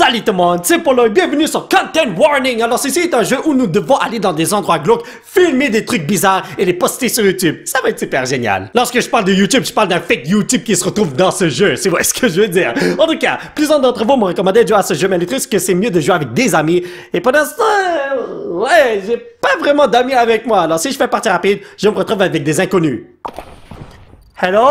Salut tout le monde, c'est Polo et bienvenue sur Content Warning. Alors ceci est un jeu où nous devons aller dans des endroits glauques, filmer des trucs bizarres et les poster sur YouTube. Ça va être super génial. Lorsque je parle de YouTube, je parle d'un fake YouTube qui se retrouve dans ce jeu. C'est vrai ce que je veux dire. En tout cas, plusieurs d'entre vous m'ont recommandé de jouer à ce jeu, mais le truc c'est que c'est mieux de jouer avec des amis. Et pour l'instant, ouais, j'ai pas vraiment d'amis avec moi. Alors si je fais partie rapide, je me retrouve avec des inconnus. Hello?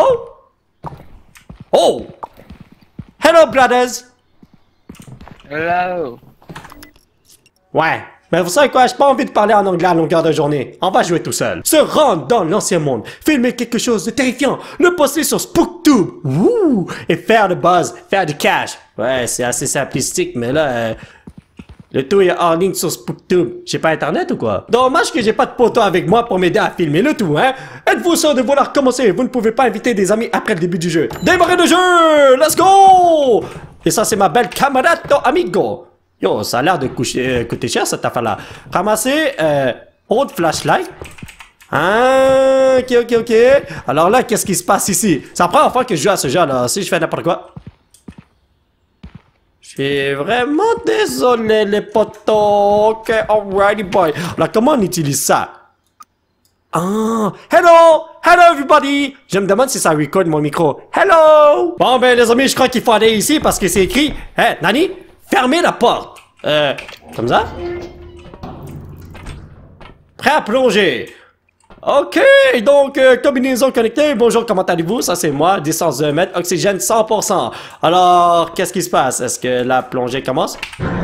Oh! Hello brothers! Hello. Ouais, mais vous savez quoi, j'ai pas envie de parler en anglais à longueur de journée. On va jouer tout seul. Se rendre dans l'ancien monde, filmer quelque chose de terrifiant, le poster sur SpookTube, wouh, et faire le buzz, faire du cash. Ouais, c'est assez simplistique, mais là, le tout est en ligne sur SpookTube. J'ai pas internet ou quoi? Dommage que j'ai pas de poteau avec moi pour m'aider à filmer le tout, hein? Êtes-vous sûr de vouloir commencer? Vous ne pouvez pas inviter des amis après le début du jeu. Démarrer le jeu! Let's go! Et ça, c'est ma belle camarade amigo. Yo, ça a l'air de coûter cher cette affaire-là. Ramasser, autre flashlight. Ah, ok. Alors là, qu'est-ce qui se passe ici? C'est la première fois que je joue à ce jeu, là. Si je fais n'importe quoi. Je suis vraiment désolé, les potos. Ok, alrighty boy. Alors, comment on utilise ça? Ah, hello everybody. Je me demande si ça record mon micro. Hello. Bon ben les amis, je crois qu'il faut aller ici parce que c'est écrit. Hey, Nani, fermez la porte. Comme ça. Prêt à plonger. Ok, donc combinaison connectée. Bonjour, comment allez-vous? Ça c'est moi, distance de 1 mètre, oxygène 100%. Alors, qu'est-ce qui se passe? Est-ce que la plongée commence?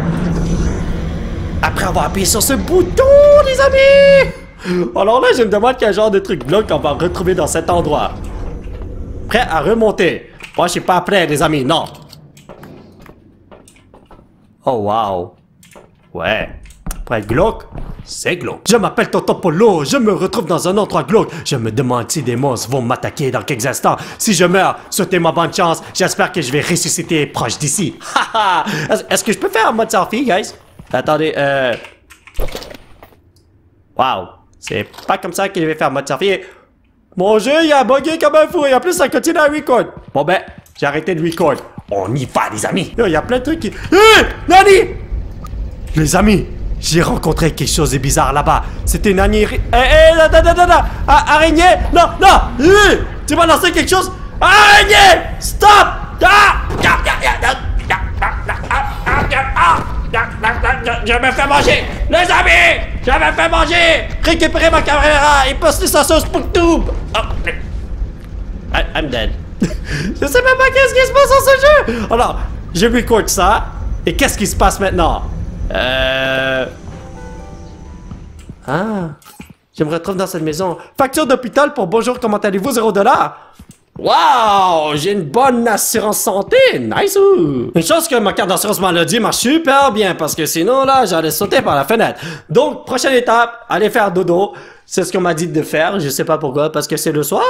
Après avoir appuyé sur ce bouton, les amis! Alors là, je me demande quel genre de truc glauque qu'on va retrouver dans cet endroit. Prêt à remonter. Moi, je suis pas prêt, les amis, non. Oh, wow. Ouais. Prêt glauque? C'est glauque. Je m'appelle Tonton Polo, je me retrouve dans un endroit glauque. Je me demande si des monstres vont m'attaquer dans quelques instants. Si je meurs, souhaitez-moi bonne chance. J'espère que je vais ressusciter proche d'ici. Haha. Est-ce que je peux faire un mode selfie, guys? Attendez, wow. C'est pas comme ça qu'il va faire mode selfie. Mon jeu, il a bugué comme un fou. Et en plus, ça continue à record. Bon ben, j'ai arrêté de record. On y va, les amis. Il y a plein de trucs qui... Nani! Les amis, j'ai rencontré quelque chose de bizarre là-bas. C'était une araignée... Araignée! Non! Tu m'as lancé quelque chose? Araignée! Stop! Je me fais manger! Les amis! Je me fais manger! Récupérez ma caméra et postez ça sur SpookTube! Oh. I'm dead. Je sais même pas qu'est-ce qui se passe dans ce jeu! Alors, je record ça. Et qu'est-ce qui se passe maintenant? Ah. Je me retrouve dans cette maison. Facture d'hôpital pour bonjour, comment allez-vous? $0. Wow! J'ai une bonne assurance santé! Nice! Une chose que ma carte d'assurance maladie marche super bien parce que sinon là, j'allais sauter par la fenêtre. Donc, prochaine étape, aller faire dodo. C'est ce qu'on m'a dit de faire, je sais pas pourquoi, parce que c'est le soir?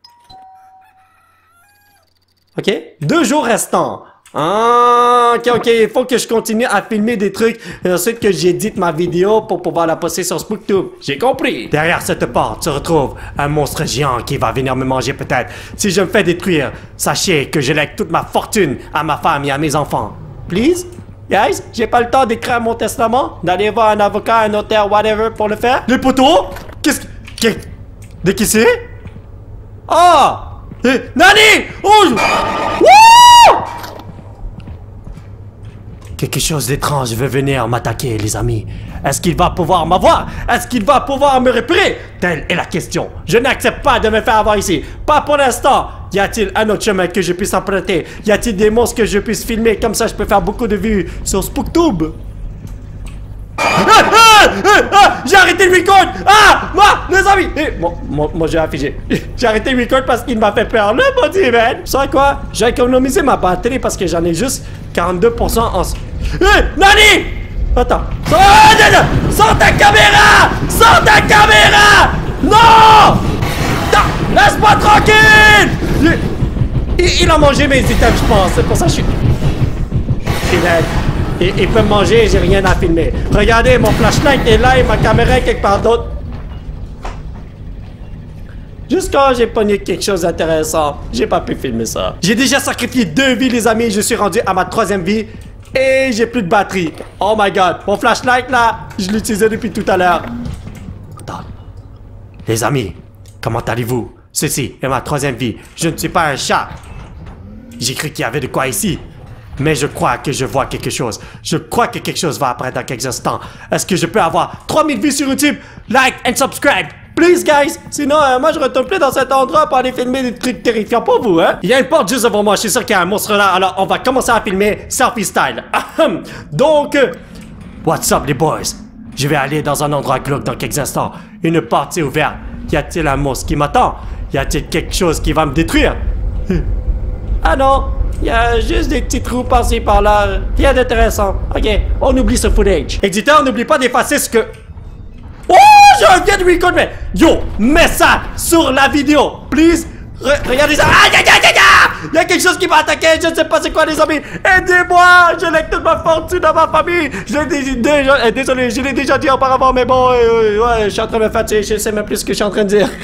Ok? 2 jours restants. Ah, ok, il faut que je continue à filmer des trucs et ensuite que j'édite ma vidéo pour pouvoir la poster sur SpookTube. J'ai compris. Derrière cette porte se retrouve un monstre géant qui va venir me manger peut-être. Si je me fais détruire, sachez que je lègue toute ma fortune à ma femme et à mes enfants. Please? Guys, j'ai pas le temps d'écrire mon testament, d'aller voir un avocat, un notaire, whatever pour le faire. Les poteaux? Qu'est-ce que... De qui c'est? Ah! Nani! Oh! Wouh! Quelque chose d'étrange veut venir m'attaquer, les amis. Est-ce qu'il va pouvoir m'avoir? Est-ce qu'il va pouvoir me repérer? Telle est la question. Je n'accepte pas de me faire avoir ici. Pas pour l'instant. Y a-t-il un autre chemin que je puisse emprunter? Y a-t-il des monstres que je puisse filmer? Comme ça, je peux faire beaucoup de vues sur SpookTube. J'ai arrêté le record! Moi, les amis! Moi, j'ai affiché. J'ai arrêté le record parce qu'il m'a fait peur. Le body, man! Vous savez quoi? J'ai économisé ma batterie parce que j'en ai juste 42% en... Nani! Attends. Sors ta caméra! Sors ta caméra! Non! Laisse-moi tranquille! Il a mangé mes items, je pense. C'est pour ça que je suis dead. Il peut me manger et j'ai rien à filmer. Regardez, mon flashlight est là et ma caméra est quelque part d'autre. Juste quand j'ai pogné quelque chose d'intéressant, j'ai pas pu filmer ça. J'ai déjà sacrifié 2 vies, les amis. Je suis rendu à ma 3e vie. Et j'ai plus de batterie. Oh my god. Mon flashlight là, je l'utilisais depuis tout à l'heure. Attends. Les amis, comment allez-vous? Ceci est ma troisième vie. Je ne suis pas un chat. J'ai cru qu'il y avait de quoi ici. Mais je crois que je vois quelque chose. Je crois que quelque chose va apparaître dans quelques instants. Est-ce que je peux avoir 3000 vues sur YouTube? Like and subscribe. Please, guys! Sinon, moi, je retourne plus dans cet endroit pour aller filmer des trucs terrifiants pour vous, hein? Il y a une porte juste devant moi. Je suis sûr qu'il y a un monstre là. Alors, on va commencer à filmer selfie style. Donc, what's up, les boys? Je vais aller dans un endroit glauque dans quelques instants. Une porte est ouverte. Y a-t-il un monstre qui m'attend? Y a-t-il quelque chose qui va me détruire? Ah non! Il y a juste des petits trous par-ci par-là. Rien d'intéressant. Ok, on oublie ce footage. Éditeur, n'oublie pas d'effacer ce que... Oh, je viens de record, mais... Yo, mets ça sur la vidéo, please. Regardez ça. Aïe, aïe, aïe, aïe. Il y a quelque chose qui m'a attaqué. Je ne sais pas c'est quoi, les amis. Aidez-moi. Je lègue toute ma fortune dans ma famille. Désolé, je l'ai déjà dit auparavant, mais bon, ouais, je suis en train de me fatiguer. Je sais même plus ce que je suis en train de dire.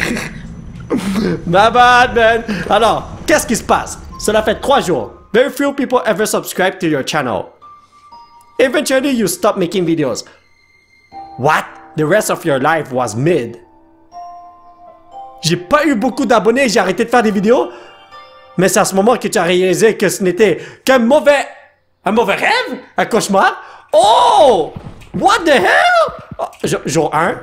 My bad, man. Alors, qu'est-ce qui se passe? Cela fait 3 jours. Very few people ever subscribe to your channel. Eventually, you stop making videos. What? The rest of your life was mid. J'ai pas eu beaucoup d'abonnés, j'ai arrêté de faire des vidéos. Mais c'est à ce moment que tu as réalisé que ce n'était qu'un mauvais... Un mauvais rêve? Un cauchemar? Oh! What the hell? Oh, jour 1.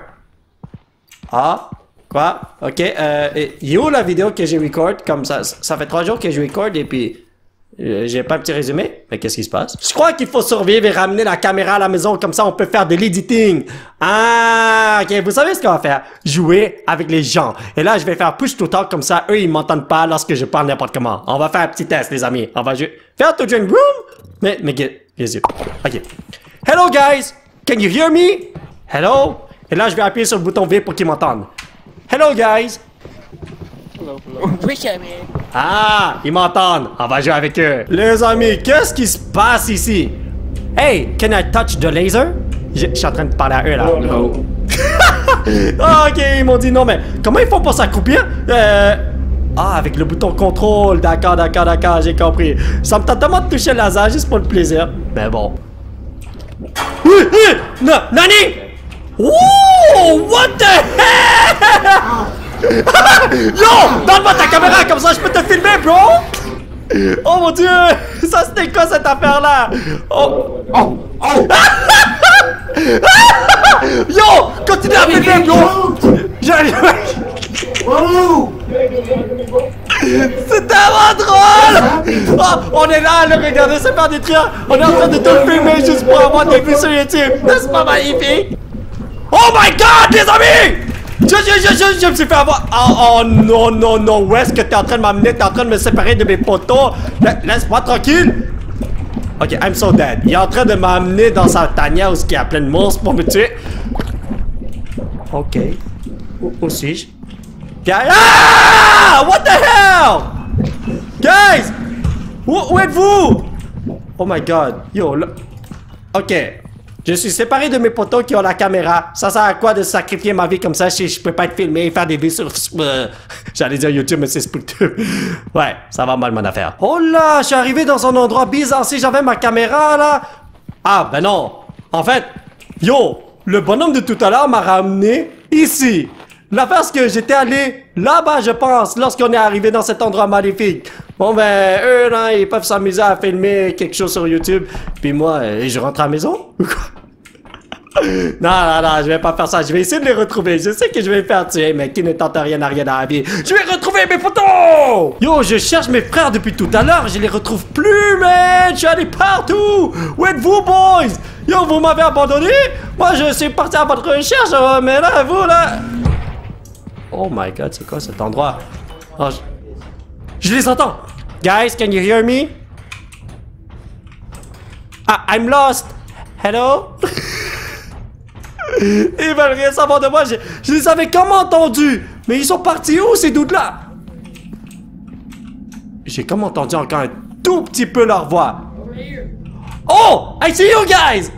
Ah... Quoi? Ok, il est où la vidéo que j'ai record? Comme ça fait 3 jours que je record et puis j'ai pas un petit résumé. Mais qu'est-ce qui se passe? Je crois qu'il faut survivre et ramener la caméra à la maison, comme ça on peut faire de l'editing. Ah, ok, vous savez ce qu'on va faire? Jouer avec les gens. Et là, je vais faire push to talk, comme ça eux ils m'entendent pas lorsque je parle n'importe comment. On va faire un petit test, les amis. On va jouer. Faire to join room? Mais qu'est-ce que... Ok. Hello guys! Can you hear me? Hello? Et là, je vais appuyer sur le bouton V pour qu'ils m'entendent. Hello guys! Hello, hello. Ah, ils m'entendent. On va jouer avec eux. Les amis, qu'est-ce qui se passe ici? Hey, can I touch the laser? Je suis en train de parler à eux là. Oh no. Ah, ok, ils m'ont dit non, mais comment ils font pour s'accroupir? Ah, avec le bouton contrôle. D'accord, j'ai compris. Ça me tente tellement de toucher le laser juste pour le plaisir. Mais bon. Nani? Wouh! What the hell? Yo! Donne-moi ta caméra, comme ça je peux te filmer, bro! Oh mon dieu! Ça c'était quoi cette affaire-là? Oh! Oh! Oh! Yo! Continue à filmer, bro! C'est tellement drôle! Oh, on est là à le regarder se faire détruire! On est en train de tout filmer juste pour avoir des vues sur YouTube! N'est-ce pas magnifique? Oh my god, les amis! Je me suis fait avoir. Oh non, où est-ce que t'es en train de m'amener? T'es en train de me séparer de mes potos? Laisse-moi tranquille! Ok, I'm so dead. Il est en train de m'amener dans sa tanière où il y a plein de monstres pour me tuer. Ok. Où suis-je? Ah! What the hell? Guys! Où êtes-vous? Oh my god. Yo, là. Ok. Je suis séparé de mes potos qui ont la caméra. Ça sert à quoi de sacrifier ma vie comme ça si je peux pas être filmé et faire des vues sur... J'allais dire YouTube, mais c'est SpookTube. Ouais, ça va mal mon affaire. Oh là, je suis arrivé dans un endroit bizarre. Si j'avais ma caméra là... Ah, ben non. En fait, yo, le bonhomme de tout à l'heure m'a ramené ici. L'affaire, c'est que j'étais allé là-bas, je pense, lorsqu'on est arrivé dans cet endroit maléfique. Bon, ben, eux, là, ils peuvent s'amuser à filmer quelque chose sur YouTube. Puis moi, je rentre à la maison? Ou quoi? Non, je vais pas faire ça. Je vais essayer de les retrouver. Je sais que je vais me faire tuer, mais qui ne tente rien à rien dans la vie. Je vais retrouver mes photos! Yo, je cherche mes frères depuis tout à l'heure. Je les retrouve plus, man! Je suis allé partout! Où êtes-vous, boys? Yo, vous m'avez abandonné? Moi, je suis parti à votre recherche, mais là, vous, là... Oh my god, c'est quoi cet endroit? Oh, je les entends! Guys, can you hear me? Ah, I'm lost! Hello? Ils veulent rien savoir de moi, je les avais comment entendus? Mais ils sont partis où ces doutes-là? J'ai comme entendu encore un tout petit peu leur voix. Oh! I see you guys!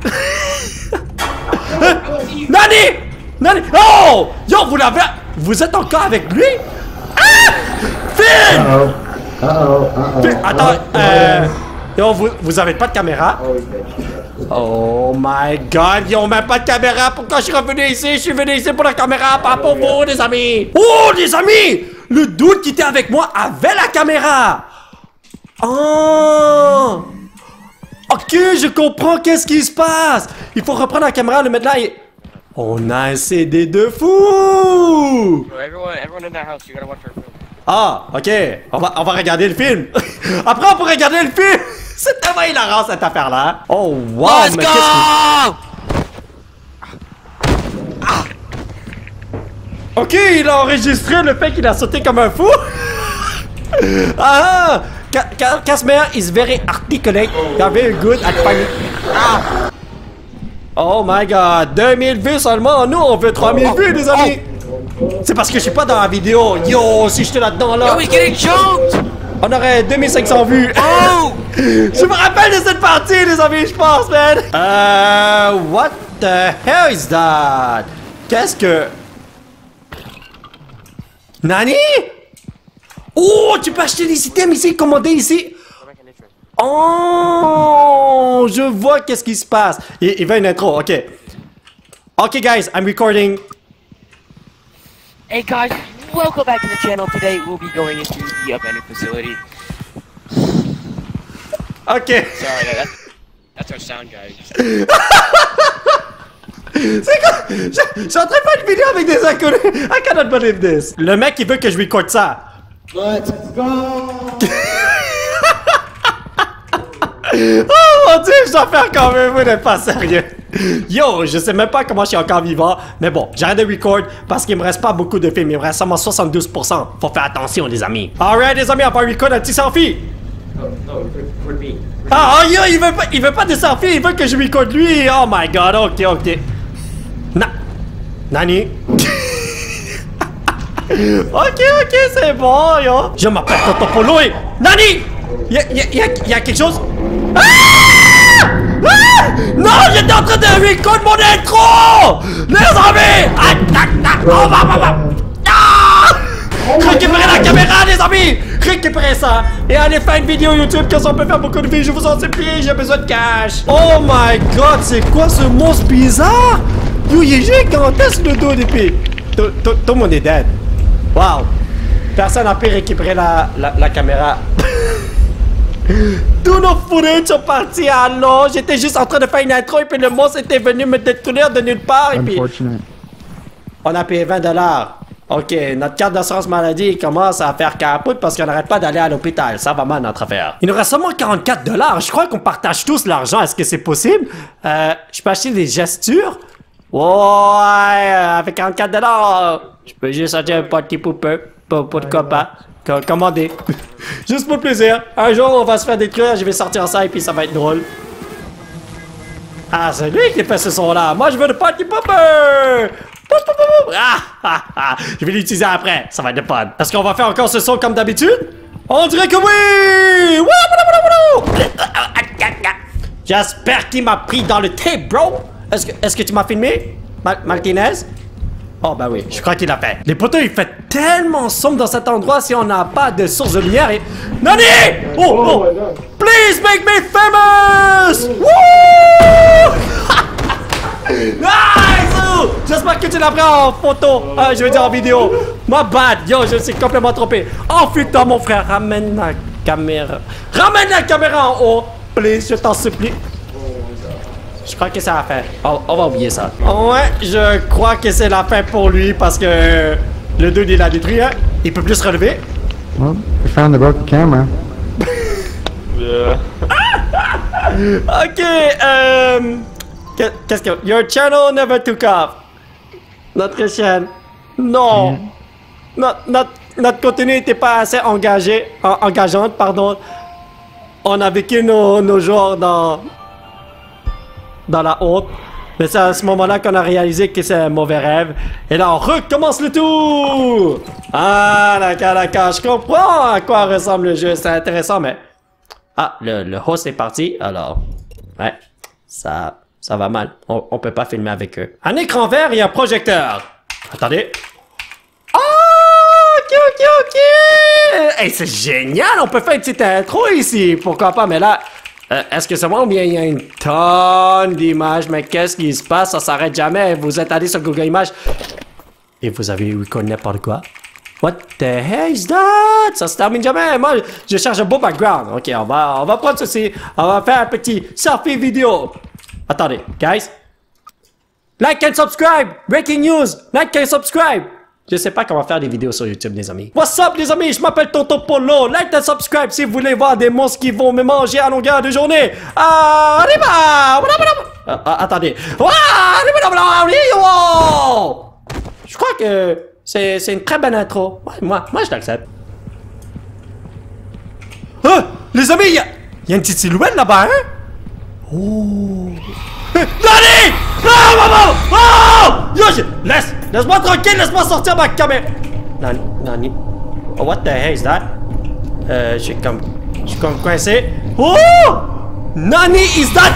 Nani! Oh! Yo, vous l'avez... Vous êtes encore avec lui? Ah! Phil! Phil, attends, Yo, vous avez pas de caméra? Oh my god, ils ont même pas de caméra. Pourquoi je suis revenu ici? Je suis venu ici pour la caméra, pas pour vous, les amis. Oh, les amis! Le dude qui était avec moi avait la caméra. Oh! Ok, je comprends qu'est-ce qui se passe. Il faut reprendre la caméra, le mettre là et... On a un CD de fou! Everyone in that house, you gotta watch our film. Ah, ok. On va regarder le film. Après, on peut regarder le film. C'est tellement hilarant, cette affaire-là. Oh, wow. Let's mais go! Ok, il a enregistré le fait qu'il a sauté comme un fou. Ah! Casimir is very articulate. You're very good at finding... Oh my god, 2000 vues seulement. Nous, on veut 3000 vues, les amis. C'est parce que je suis pas dans la vidéo. Yo, si j'étais là-dedans, là... Yo, he's getting choked! On aurait 2500 vues. Oh! Je me rappelle de cette partie, les amis, je pense, man. What the hell is that? Qu'est-ce que... Nani? Oh, tu peux acheter des items ici, commander ici. Oh, je vois qu'est-ce qui se passe. Il veut une intro, ok. Ok, guys, I'm recording. Hey guys, welcome back to the channel. Today we'll be going into the abandoned facility. Ok. Sorry, that's our sound guy. C'est quoi? Je suis en train de faire une vidéo avec des inconnus. I cannot believe this. Le mec, il veut que je lui recorde ça. Let's go! Oh mon dieu, je dois faire quand même, vous n'êtes pas sérieux. Yo, je sais même pas comment je suis encore vivant. Mais bon, j'arrête de record parce qu'il me reste pas beaucoup de films. Il me reste seulement 72%. Faut faire attention, les amis. Alright, les amis, on va record un petit selfie. Ah, oh, yo, il veut pas de selfie, il veut que je record lui. Oh my god, ok. Nani? Ok, c'est bon, yo. Je m'appelle Toto Polo et... Nani! Y a quelque chose? Ah! Ah! Non, j'étais en train de record mon intro! Les amis! On va! Ah! Récupérez la caméra, les amis! Récupérez ça! Et allez faire une vidéo YouTube, comme ça on peut faire beaucoup de vues, je vous en supplie, j'ai besoin de cash! Oh my god, c'est quoi ce monstre bizarre? Yo, il est gigantesque le dos d'épée! Tout le monde est dead. Wow! Personne n'a pu récupérer la caméra. Tous nos footage sont partis à l'eau. J'étais juste en train de faire une intro et puis le monstre était venu me détruire de nulle part et puis... On a payé 20$. Ok, notre carte d'assurance maladie commence à faire capote parce qu'on n'arrête pas d'aller à l'hôpital. Ça va mal notre affaire. Il nous reste seulement 44$. Je crois qu'on partage tous l'argent. Est-ce que c'est possible? Je peux acheter des gestures? Ouais, avec 44$, je peux juste acheter un petit poupeux pour le copain. Commander. Juste pour plaisir. Un jour, on va se faire détruire, je vais sortir ça et puis ça va être drôle. Ah, c'est lui qui fait ce son-là. Moi, je veux le petit popper. Je vais l'utiliser après. Ça va être de fun. Est-ce qu'on va faire encore ce son comme d'habitude? On dirait que oui! J'espère qu'il m'a pris dans le tape, bro. Est-ce que tu m'as filmé? Martinez? Oh bah oui, je crois qu'il l'a fait. Les poteaux, il fait tellement sombre dans cet endroit si on n'a pas de source de lumière et... Nani! Oh! Please make me famous! Woo! Nice! J'espère que tu l'as pris en photo. Je veux dire en vidéo. My bad. Yo, je me suis complètement trompé. Oh putain, mon frère, ramène la caméra. Ramène la caméra en haut. Please, je t'en supplie. Je crois que c'est la fin. On va oublier ça. Ouais, je crois que c'est la fin pour lui parce que le dude il a détruit, hein. Il peut plus se relever. Well, we found the broken camera. Yeah. Ok, qu'est-ce que... Your channel never took off. Notre chaîne. Non. Notre contenu n'était pas assez engageante, pardon. On a vécu nos jours dans la honte. Mais c'est à ce moment-là qu'on a réalisé que c'est un mauvais rêve. Et là, on recommence le tour! Ah, d'accord. Je comprends à quoi ressemble le jeu. C'est intéressant, mais... Ah, le host est parti. Alors, ouais, ça va mal. On peut pas filmer avec eux. Un écran vert et un projecteur. Attendez. Oh, ok. Hey, c'est génial. On peut faire une petite intro ici. Pourquoi pas, mais là... Est-ce que c'est moi ou bien il y a une tonne d'images? Mais qu'est-ce qui se passe? Ça s'arrête jamais. Vous êtes allé sur Google Images et vous avez reconnu n'importe quoi? What the hell is that? Ça se termine jamais. Moi, je cherche un beau background. Ok, on va prendre ceci. On va faire un petit selfie vidéo. Attendez, guys. Like and subscribe. Breaking news. Like and subscribe. Je sais pas comment faire des vidéos sur YouTube, les amis. What's up, les amis? Je m'appelle Tonton Polo. Like and subscribe si vous voulez voir des monstres qui vont me manger à longueur de journée. Arriba! Attendez. Je crois que c'est une très bonne intro. Ouais, moi je l'accepte. Ah! Les amis, il y a une petite silhouette là-bas, hein? Oh! Nani! Non, maman! Oh! Yo, laisse-moi tranquille, laisse-moi sortir ma caméra. Nani? Oh, what the hell is that? Je suis comme coincé. Oh! Nani is that?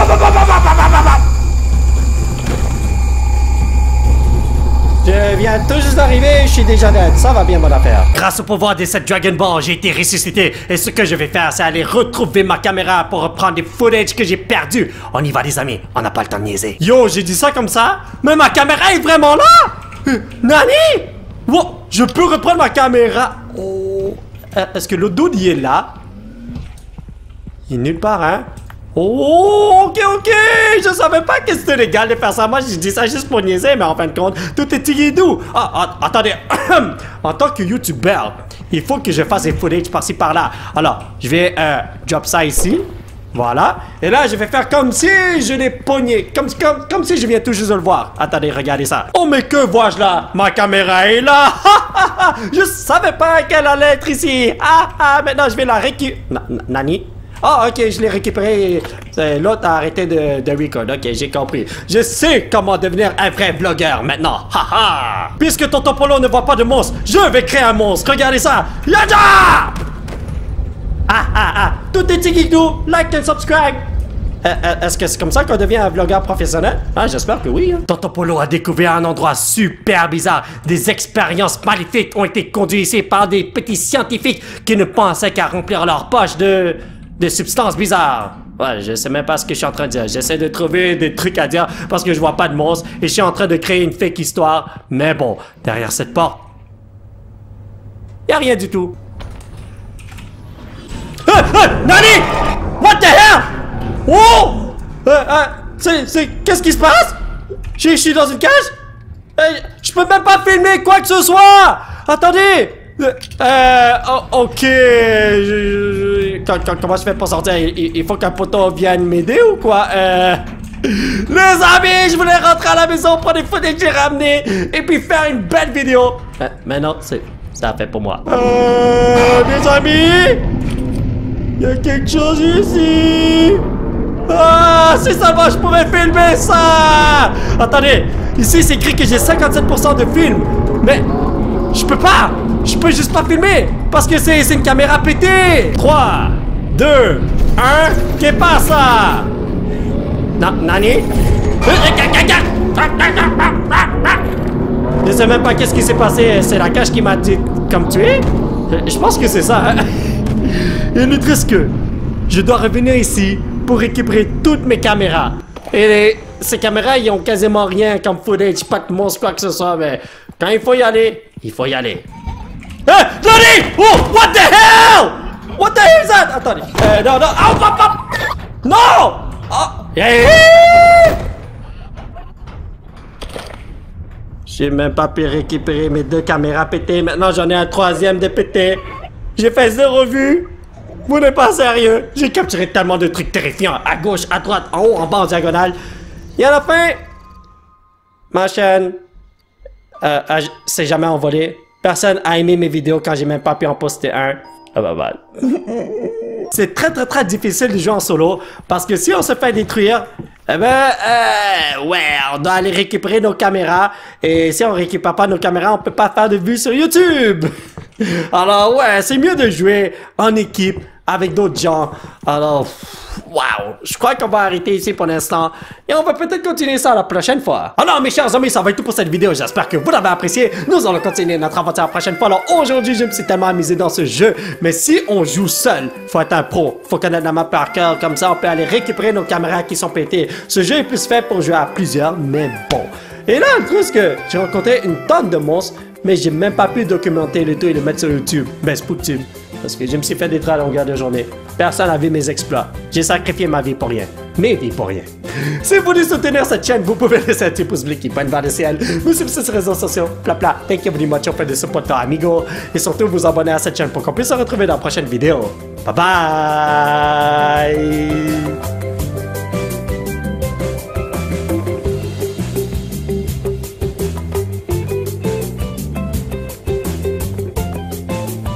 Je viens tout juste d'arriver, je suis déjà dead. Ça va bien, mon affaire. Grâce au pouvoir de cette Dragon Ball, j'ai été ressuscité. Et ce que je vais faire, c'est aller retrouver ma caméra pour reprendre les footage que j'ai perdus. On y va, les amis. On n'a pas le temps de niaiser. Yo, j'ai dit ça comme ça? Mais ma caméra est vraiment là? Nani? Wow, je peux reprendre ma caméra. Oh. Est-ce que l'autre dude, il est là? Il est nulle part, hein? Oh, ok, je savais pas que c'était légal de faire ça. Moi, je dis ça juste pour niaiser, mais en fin de compte, tout est tigidou. Attendez. En tant que YouTuber, il faut que je fasse des footage par-ci, par-là. Alors, je vais drop ça ici. Voilà. Et là, je vais faire comme si je l'ai pogné. Comme si je viens tout juste de le voir. Attendez, regardez ça. Oh, mais que vois-je là? Ma caméra est là. Je savais pas qu'elle allait être ici. Maintenant, je vais la récupérer. Nani? Ah, ok, je l'ai récupéré. L'autre a arrêté de record. Ok, j'ai compris. Je sais comment devenir un vrai vlogueur maintenant. Haha. Puisque Tonton Polo ne voit pas de monstre, je vais créer un monstre. Regardez ça. Yada! Tout est tigidou. Like and subscribe. Est-ce que c'est comme ça qu'on devient un vlogueur professionnel? J'espère que oui. Hein. Tonton Polo a découvert un endroit super bizarre. Des expériences maléfiques ont été conduites ici par des petits scientifiques qui ne pensaient qu'à remplir leur poche de substances bizarres. Ouais, je sais même pas ce que je suis en train de dire. J'essaie de trouver des trucs à dire parce que je vois pas de monstres et je suis en train de créer une fake histoire. Mais bon, derrière cette porte, y a rien du tout. Nani? What the hell? Oh! Qu'est-ce qui se passe? Je suis dans une cage? Je peux même pas filmer quoi que ce soit! Attendez! Ok. Comment je fais pour sortir? Il faut qu'un poteau vienne m'aider ou quoi? Les amis, je voulais rentrer à la maison, prendre des photos que j'ai ramenées et puis faire une belle vidéo. Mais non, ça a fait pour moi. Mes amis, il y a quelque chose ici. Si seulement je pouvais filmer ça. Attendez, ici c'est écrit que j'ai 57% de film, mais je peux pas. Je peux juste pas filmer parce que c'est une caméra pétée. 3, 2, 1, qu'est pas ça? Nani? Je sais même pas qu'est-ce qui s'est passé. C'est la cage qui m'a comme tué? Je pense que c'est ça. Et le triste que je dois revenir ici pour récupérer toutes mes caméras. Et ces caméras, ils ont quasiment rien comme footage, pas de monstre, quoi que ce soit. Mais quand il faut y aller, il faut y aller. Johnny! Oh, what the hell? What the hell is that? Attendez. Non. Non! J'ai même pas pu récupérer mes 2 caméras pétées. Maintenant, j'en ai un 3e de pété. J'ai fait 0 vues. Vous n'êtes pas sérieux. J'ai capturé tellement de trucs terrifiants. À gauche, à droite, en haut, en bas, en diagonale. Et à la fin, ma chaîne s'est jamais envolée. Personne a aimé mes vidéos quand j'ai même pas pu en poster un. C'est très difficile de jouer en solo parce que si on se fait détruire, on doit aller récupérer nos caméras et si on récupère pas nos caméras, on peut pas faire de vues sur YouTube. Alors ouais, c'est mieux de jouer en équipe avec d'autres gens. Alors, wow, je crois qu'on va arrêter ici pour l'instant et on va peut-être continuer ça la prochaine fois. Alors mes chers amis, ça va être tout pour cette vidéo. J'espère que vous l'avez apprécié. Nous allons continuer notre aventure la prochaine fois. Alors aujourd'hui, je me suis tellement amusé dans ce jeu. Mais si on joue seul, faut être un pro. Faut connaître la map par cœur. Comme ça, on peut aller récupérer nos caméras qui sont pétées. Ce jeu est plus fait pour jouer à plusieurs, mais bon. Et là, le truc, c'est que j'ai rencontré une tonne de monstres, mais j'ai même pas pu documenter le tout et le mettre sur YouTube. Ben, SpookTube. Parce que je me suis fait détruire à longueur de journée. Personne n'a vu mes exploits. J'ai sacrifié ma vie pour rien. Mes vies pour rien. Si vous voulez soutenir cette chaîne, vous pouvez laisser un petit pouce bleu qui pointe vers le ciel. Nous suivre sur les réseaux sociaux. Pla. Thank you very much for the support, amigo. Et surtout, vous abonner à cette chaîne pour qu'on puisse se retrouver dans la prochaine vidéo. Bye bye!